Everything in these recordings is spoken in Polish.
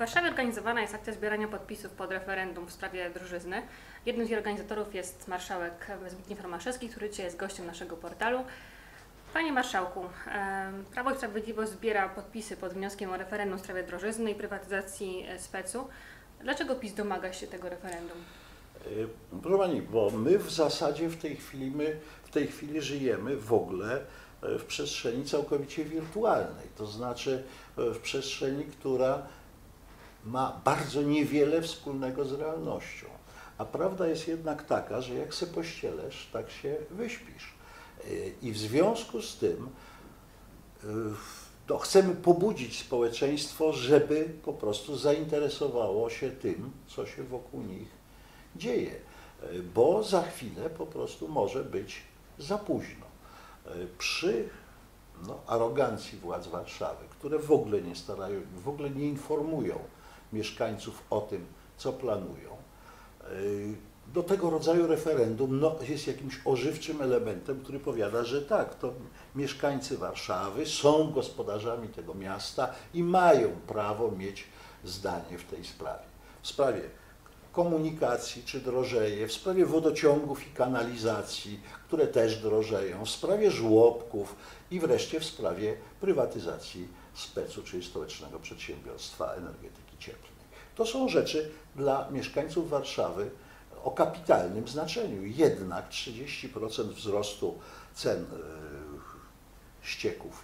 Warszawie organizowana jest akcja zbierania podpisów pod referendum w sprawie drożyzny. Jednym z jej organizatorów jest marszałek Zbigniew Romaszewski, który dzisiaj jest gościem naszego portalu. Panie marszałku, Prawo i Sprawiedliwość zbiera podpisy pod wnioskiem o referendum w sprawie drożyzny i prywatyzacji specu. Dlaczego PiS domaga się tego referendum? Proszę Pani, bo my w zasadzie w tej chwili żyjemy w ogóle w przestrzeni całkowicie wirtualnej, to znaczy w przestrzeni, która ma bardzo niewiele wspólnego z realnością. A prawda jest jednak taka, że jak se pościelesz, tak się wyśpisz. I w związku z tym chcemy pobudzić społeczeństwo, żeby po prostu zainteresowało się tym, co się wokół nich dzieje, bo za chwilę po prostu może być za późno. Przy arogancji władz Warszawy, które w ogóle nie informują mieszkańców o tym, co planują, do tego rodzaju referendum jest jakimś ożywczym elementem, który powiada, że tak, to mieszkańcy Warszawy są gospodarzami tego miasta i mają prawo mieć zdanie w tej sprawie. W sprawie komunikacji, czy drożeje, w sprawie wodociągów i kanalizacji, które też drożeją, w sprawie żłobków i wreszcie w sprawie prywatyzacji specu, czyli Stołecznego Przedsiębiorstwa Energetyki Cieplnej. To są rzeczy dla mieszkańców Warszawy o kapitalnym znaczeniu. Jednak 30% wzrostu cen ścieków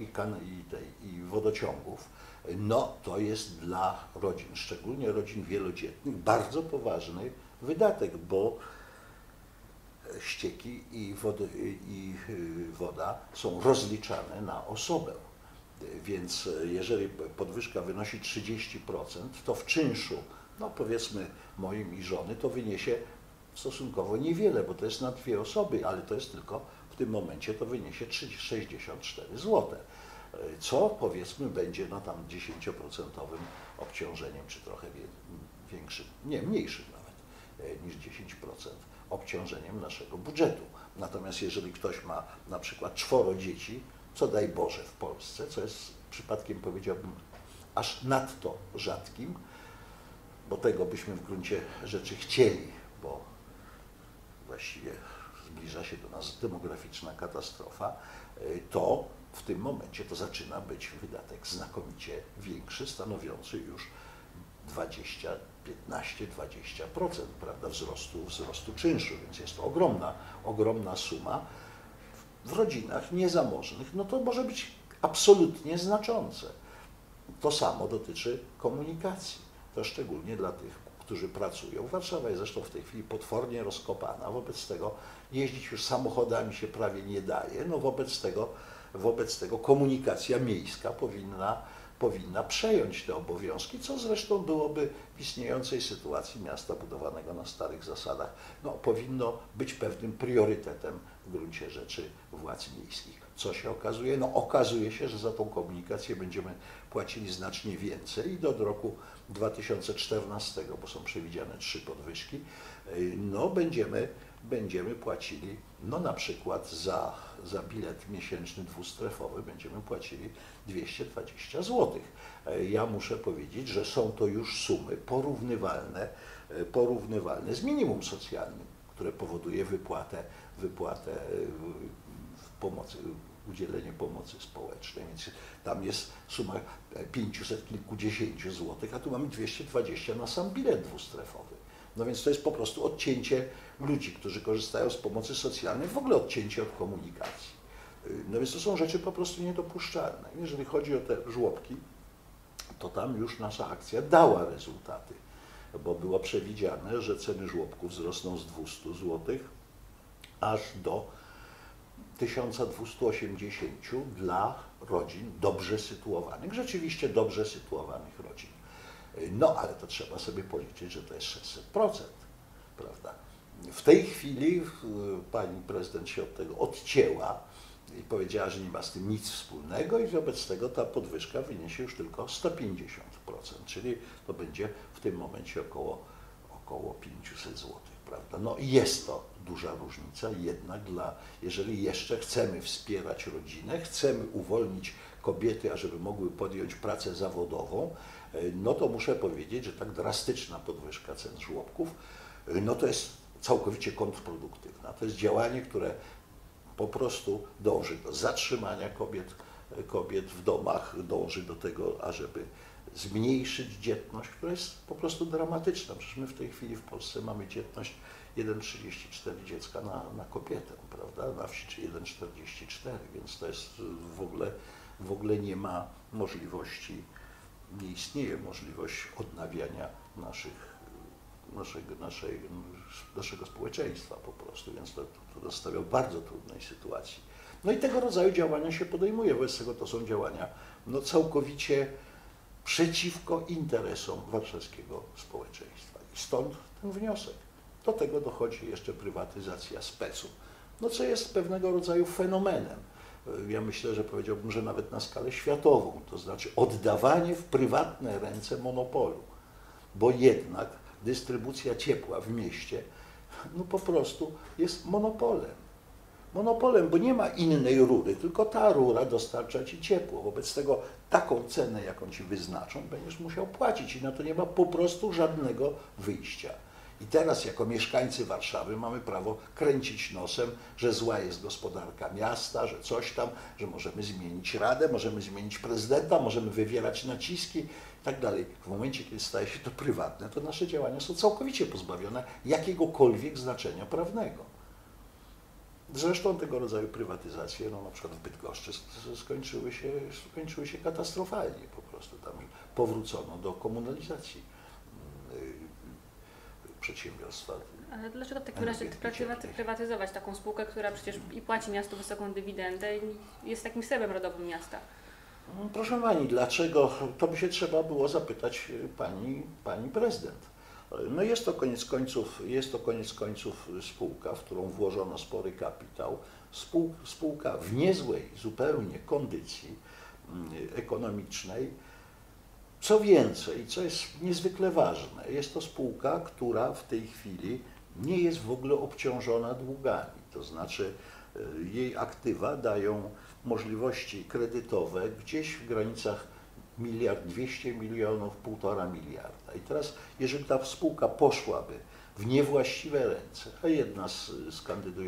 i wodociągów, to jest dla rodzin, szczególnie rodzin wielodzietnych, bardzo poważny wydatek, bo ścieki i woda są rozliczane na osobę. Więc jeżeli podwyżka wynosi 30%, to w czynszu, powiedzmy moim i żony, to wyniesie stosunkowo niewiele, bo to jest na 2 osoby, ale to jest tylko w tym momencie to wyniesie 64 zł, co powiedzmy będzie tam 10% obciążeniem, czy trochę większym, nie, mniejszym nawet niż 10% obciążeniem naszego budżetu. Natomiast jeżeli ktoś ma na przykład 4 dzieci, co daj Boże w Polsce, co jest przypadkiem, powiedziałbym, aż nadto rzadkim, bo tego byśmy w gruncie rzeczy chcieli, bo właściwie zbliża się do nas demograficzna katastrofa, to w tym momencie to zaczyna być wydatek znakomicie większy, stanowiący już 15-20%, prawda, wzrostu czynszu, więc jest to ogromna suma. W rodzinach niezamożnych, to może być absolutnie znaczące. To samo dotyczy komunikacji. To szczególnie dla tych, którzy pracują. Warszawa jest zresztą w tej chwili potwornie rozkopana, wobec tego jeździć już samochodami się prawie nie daje, wobec tego komunikacja miejska powinna przejąć te obowiązki, co zresztą byłoby w istniejącej sytuacji miasta budowanego na starych zasadach, powinno być pewnym priorytetem w gruncie rzeczy władz miejskich. Co się okazuje? Okazuje się, że za tą komunikację będziemy płacili znacznie więcej i do roku 2014, bo są przewidziane 3 podwyżki, będziemy płacili, na przykład za bilet miesięczny dwustrefowy będziemy płacili 220 zł. Ja muszę powiedzieć, że są to już sumy porównywalne z minimum socjalnym, które powoduje wypłatę pomocy, udzielenie pomocy społecznej, więc tam jest suma 500 kilkudziesięciu złotych, a tu mamy 220 na sam bilet dwustrefowy. Więc to jest po prostu odcięcie ludzi, którzy korzystają z pomocy socjalnej, w ogóle odcięcie od komunikacji. Więc to są rzeczy po prostu niedopuszczalne. Jeżeli chodzi o te żłobki, to tam już nasza akcja dała rezultaty, bo było przewidziane, że ceny żłobków wzrosną z 200 zł aż do 1280 dla rodzin dobrze sytuowanych, rzeczywiście dobrze sytuowanych rodzin. Ale to trzeba sobie policzyć, że to jest 600%, prawda? W tej chwili pani prezydent się od tego odcięła i powiedziała, że nie ma z tym nic wspólnego i wobec tego ta podwyżka wyniesie już tylko 150%, czyli to będzie w tym momencie około 500 zł. prawda? No i jest to duża różnica, jednak jeżeli jeszcze chcemy wspierać rodzinę, chcemy uwolnić kobiety, ażeby mogły podjąć pracę zawodową, no to muszę powiedzieć, że tak drastyczna podwyżka cen żłobków, no to jest całkowicie kontrproduktywna. To jest działanie, które po prostu dąży do zatrzymania kobiet w domach, dąży do tego, ażeby zmniejszyć dzietność, która jest po prostu dramatyczna. Przecież my w tej chwili w Polsce mamy dzietność 1,34 dziecka na kobietę, prawda? Na wsi czy 1,44, więc to jest w ogóle nie ma możliwości, nie istnieje możliwość odnawiania naszego społeczeństwa po prostu, więc to stawia w bardzo trudnej sytuacji. No i tego rodzaju działania się podejmuje, wobec tego to są działania no, całkowicie przeciwko interesom warszawskiego społeczeństwa. I stąd ten wniosek. Do tego dochodzi jeszcze prywatyzacja speców, no co jest pewnego rodzaju fenomenem. Ja myślę, że powiedziałbym, że nawet na skalę światową, to znaczy oddawanie w prywatne ręce monopolu, bo jednak dystrybucja ciepła w mieście no po prostu jest monopolem. Monopolem, bo nie ma innej rury, tylko ta rura dostarcza ci ciepło. Wobec tego taką cenę, jaką ci wyznaczą, będziesz musiał płacić i na to nie ma po prostu żadnego wyjścia. I teraz jako mieszkańcy Warszawy mamy prawo kręcić nosem, że zła jest gospodarka miasta, że coś tam, że możemy zmienić radę, możemy zmienić prezydenta, możemy wywierać naciski i tak dalej. W momencie, kiedy staje się to prywatne, to nasze działania są całkowicie pozbawione jakiegokolwiek znaczenia prawnego. Zresztą tego rodzaju prywatyzacje, no na przykład w Bydgoszczy, skończyły się katastrofalnie po prostu. Tam powrócono do komunalizacji przedsiębiorstwa. Ale dlaczego w takim razie prywatyzować taką spółkę, która przecież i płaci miastu wysoką dywidendę i jest takim serwem rodowym miasta? Proszę pani, dlaczego? To by się trzeba było zapytać pani prezydent. No jest to koniec końców spółka, w którą włożono spory kapitał, spółka w niezłej zupełnie kondycji ekonomicznej. Co więcej, co jest niezwykle ważne, jest to spółka, która w tej chwili nie jest w ogóle obciążona długami, to znaczy jej aktywa dają możliwości kredytowe gdzieś w granicach 1,2 miliarda, 1,5 miliarda. I teraz, jeżeli ta spółka poszłaby w niewłaściwe ręce, a jedna z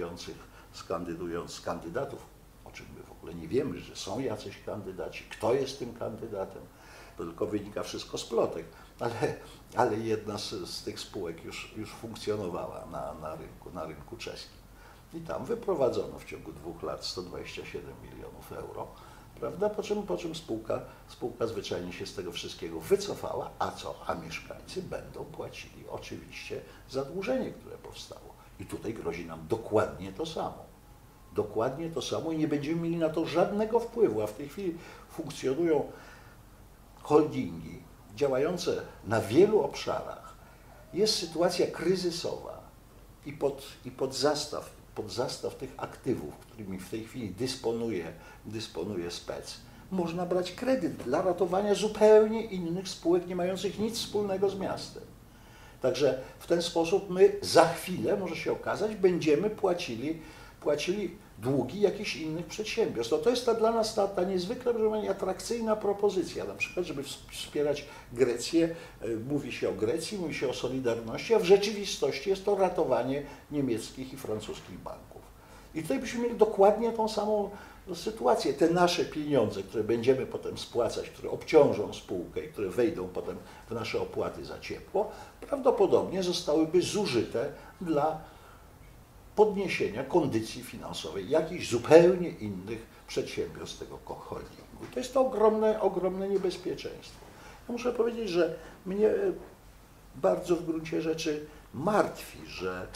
kandydatów, o czym my w ogóle nie wiemy, że są jacyś kandydaci, kto jest tym kandydatem, to tylko wynika wszystko z plotek, ale jedna z tych spółek już funkcjonowała na rynku czeskim. I tam wyprowadzono w ciągu 2 lat 127 milionów euro, prawda? Po czym spółka zwyczajnie się z tego wszystkiego wycofała, a co? A mieszkańcy będą płacili oczywiście zadłużenie, które powstało. I tutaj grozi nam dokładnie to samo. Dokładnie to samo i nie będziemy mieli na to żadnego wpływu, a w tej chwili funkcjonują holdingi działające na wielu obszarach. Jest sytuacja kryzysowa i pod zastaw tych aktywów, którymi w tej chwili dysponuje spec, można brać kredyt dla ratowania zupełnie innych spółek, nie mających nic wspólnego z miastem. Także w ten sposób my za chwilę, może się okazać, będziemy płacili długi jakichś innych przedsiębiorstw. To jest dla nas ta niezwykle atrakcyjna propozycja, na przykład, żeby wspierać Grecję. Mówi się o Grecji, mówi się o Solidarności, a w rzeczywistości jest to ratowanie niemieckich i francuskich banków. I tutaj byśmy mieli dokładnie tą samą sytuację. Te nasze pieniądze, które będziemy potem spłacać, które obciążą spółkę i które wejdą potem w nasze opłaty za ciepło, prawdopodobnie zostałyby zużyte dla podniesienia kondycji finansowej jakichś zupełnie innych przedsiębiorstw tego holdingu. I to jest to ogromne niebezpieczeństwo. Ja muszę powiedzieć, że mnie bardzo w gruncie rzeczy martwi, że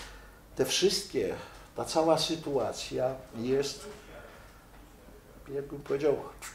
ta cała sytuacja jest, jakbym powiedział,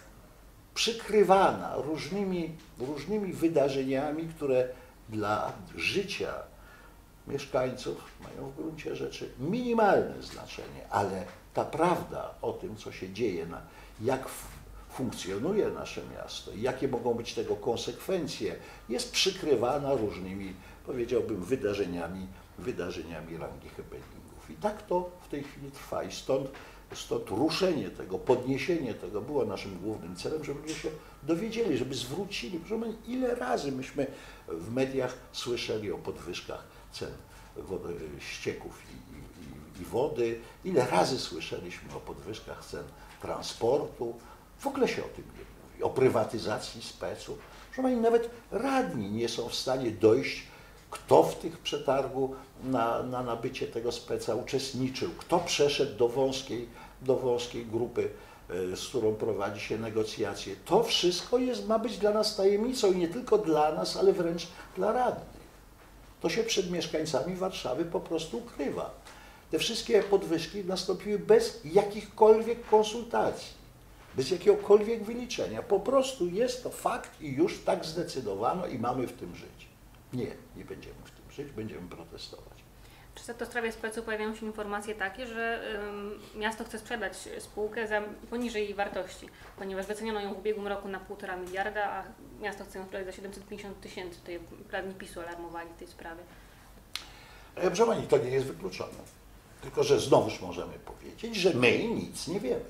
przykrywana różnymi wydarzeniami, które dla życia mieszkańców mają w gruncie rzeczy minimalne znaczenie, ale ta prawda o tym, co się dzieje, jak funkcjonuje nasze miasto i jakie mogą być tego konsekwencje, jest przykrywana różnymi, powiedziałbym, wydarzeniami wydarzeniami rangi happeningów. I tak to w tej chwili trwa i stąd ruszenie tego, podniesienie tego było naszym głównym celem, żeby ludzie się dowiedzieli, żeby zwrócili. Proszę pana, ile razy myśmy w mediach słyszeli o podwyżkach cen ścieków i wody, ile razy słyszeliśmy o podwyżkach cen transportu, w ogóle się o tym nie mówi, o prywatyzacji speców. Proszę pani, nawet radni nie są w stanie dojść, kto w tych przetargu na nabycie tego speca uczestniczył, kto przeszedł do wąskiej grupy, z którą prowadzi się negocjacje. To wszystko ma być dla nas tajemnicą i nie tylko dla nas, ale wręcz dla radnych. To się przed mieszkańcami Warszawy po prostu ukrywa. Te wszystkie podwyżki nastąpiły bez jakichkolwiek konsultacji, bez jakiegokolwiek wyliczenia. Po prostu jest to fakt i już tak zdecydowano i mamy w tym żyć. Nie będziemy w tym żyć, będziemy protestować. Czy za to w sprawie specu pojawiają się informacje takie, że miasto chce sprzedać spółkę poniżej jej wartości, ponieważ wyceniono ją w ubiegłym roku na 1,5 miliarda, a miasto chce ją sprzedać za 750 000. Tutaj radni PiS-u alarmowali w tej sprawie. Proszę pani, to nie jest wykluczone. Tylko że znowuż możemy powiedzieć, że my nic nie wiemy.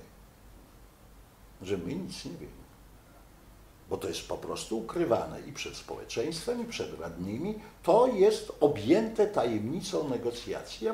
Że my nic nie wiemy. Bo to jest po prostu ukrywane i przed społeczeństwem, i przed radnymi. To jest objęte tajemnicą negocjacji, a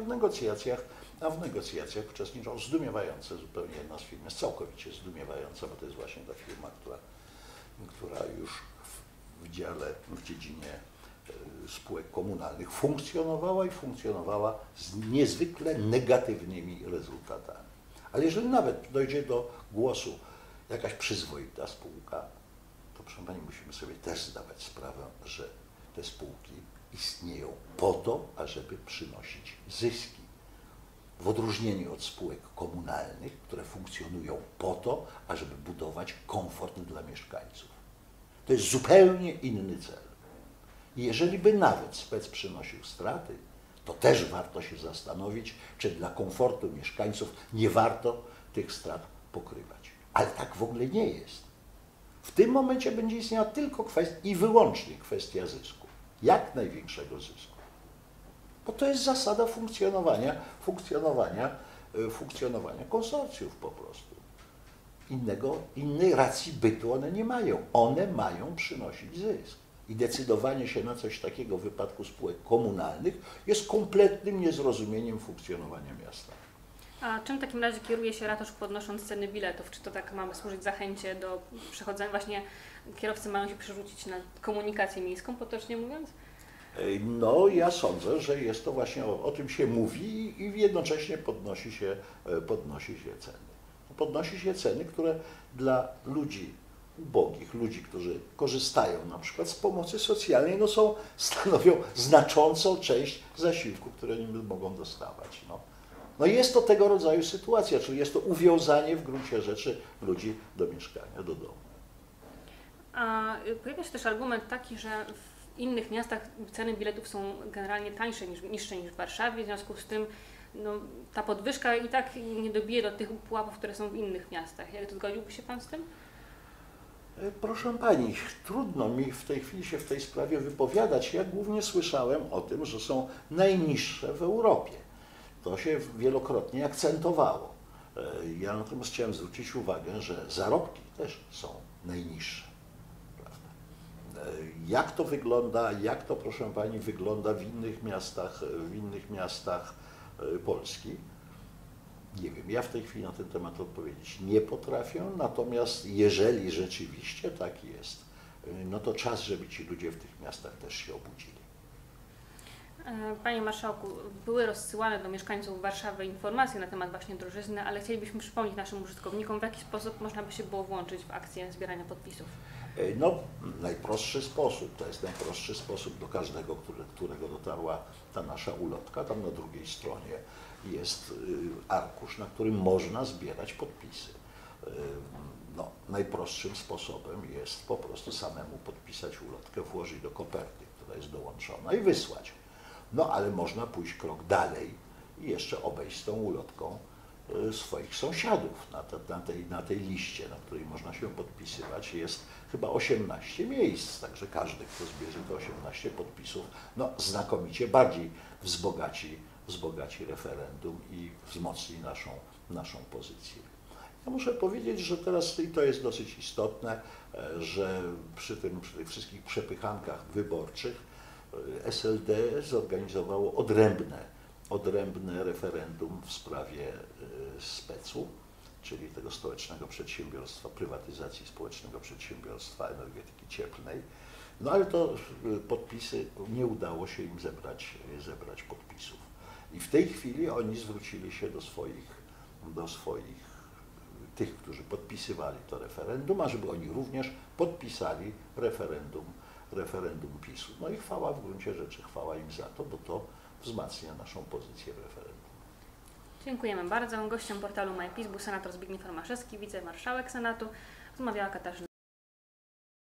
w negocjacjach uczestniczą zdumiewające zupełnie jedna z firm, jest całkowicie zdumiewająca, bo to jest właśnie ta firma, która już w dziedzinie spółek komunalnych funkcjonowała z niezwykle negatywnymi rezultatami. Ale jeżeli nawet dojdzie do głosu jakaś przyzwoita spółka, to proszę pani, musimy sobie też zdawać sprawę, że te spółki istnieją po to, ażeby przynosić zyski. W odróżnieniu od spółek komunalnych, które funkcjonują po to, ażeby budować komfort dla mieszkańców. To jest zupełnie inny cel. I jeżeli by nawet spec przynosił straty, to też warto się zastanowić, czy dla komfortu mieszkańców nie warto tych strat pokrywać. Ale tak w ogóle nie jest. W tym momencie będzie istniała tylko i wyłącznie kwestia zysku. Jak największego zysku. Bo to jest zasada funkcjonowania konsorcjów po prostu. Innej racji bytu one nie mają. One mają przynosić zysk. I decydowanie się na coś takiego w wypadku spółek komunalnych jest kompletnym niezrozumieniem funkcjonowania miasta. A czym w takim razie kieruje się ratusz, podnosząc ceny biletów? Czy to tak mamy służyć zachęcie do przechodzenia, właśnie kierowcy mają się przerzucić na komunikację miejską, potocznie mówiąc? No, ja sądzę, że jest to właśnie, o tym się mówi i jednocześnie podnosi się ceny. Podnosi się ceny, które dla ludzi ubogich, ludzi, którzy korzystają na przykład z pomocy socjalnej, stanowią znaczącą część zasiłku, które nim mogą dostawać. No jest to tego rodzaju sytuacja, czyli jest to uwiązanie w gruncie rzeczy ludzi do mieszkania, do domu. A pojawia się też argument taki, że w innych miastach ceny biletów są generalnie niższe niż w Warszawie, w związku z tym ta podwyżka i tak nie dobije do tych pułapów, które są w innych miastach. Jak to zgodziłby się Pan z tym? Proszę pani, trudno mi w tej chwili się w tej sprawie wypowiadać. Ja głównie słyszałem o tym, że są najniższe w Europie. To się wielokrotnie akcentowało. Ja natomiast chciałem zwrócić uwagę, że zarobki też są najniższe. Prawda? Jak to wygląda, proszę pani, wygląda w innych miastach Polski? Nie wiem, ja w tej chwili na ten temat odpowiedzieć nie potrafię, natomiast jeżeli rzeczywiście tak jest, no to czas, żeby ci ludzie w tych miastach też się obudzili. Panie Marszałku, były rozsyłane do mieszkańców Warszawy informacje na temat właśnie drożyzny, ale chcielibyśmy przypomnieć naszym użytkownikom, w jaki sposób można by się było włączyć w akcję zbierania podpisów. No, najprostszy sposób, to jest najprostszy sposób do każdego, którego dotarła ta nasza ulotka. Tam na drugiej stronie jest arkusz, na którym można zbierać podpisy. No, najprostszym sposobem jest po prostu samemu podpisać ulotkę, włożyć do koperty, która jest dołączona i wysłać. No, ale można pójść krok dalej i jeszcze obejść z tą ulotką swoich sąsiadów na tej liście, na której można się podpisywać. Jest chyba 18 miejsc, także każdy, kto zbierze te 18 podpisów, no, znakomicie bardziej wzbogaci referendum i wzmocni naszą pozycję. Ja muszę powiedzieć, że teraz, i to jest dosyć istotne, że przy tych wszystkich przepychankach wyborczych SLD zorganizowało odrębne referendum w sprawie specu, czyli tego społecznego przedsiębiorstwa, prywatyzacji społecznego przedsiębiorstwa energetyki cieplnej. No ale to podpisy, nie udało się im zebrać podpisów. I w tej chwili oni zwrócili się do swoich tych, którzy podpisywali to referendum, ażeby oni również podpisali referendum PiS-u. No i chwała w gruncie rzeczy, chwała im za to, bo to wzmacnia naszą pozycję w referendum. Dziękujemy bardzo. Gościem portalu MyPiS był senator Zbigniew Romaszewski, wicemarszałek Senatu. Rozmawiała Katarzyna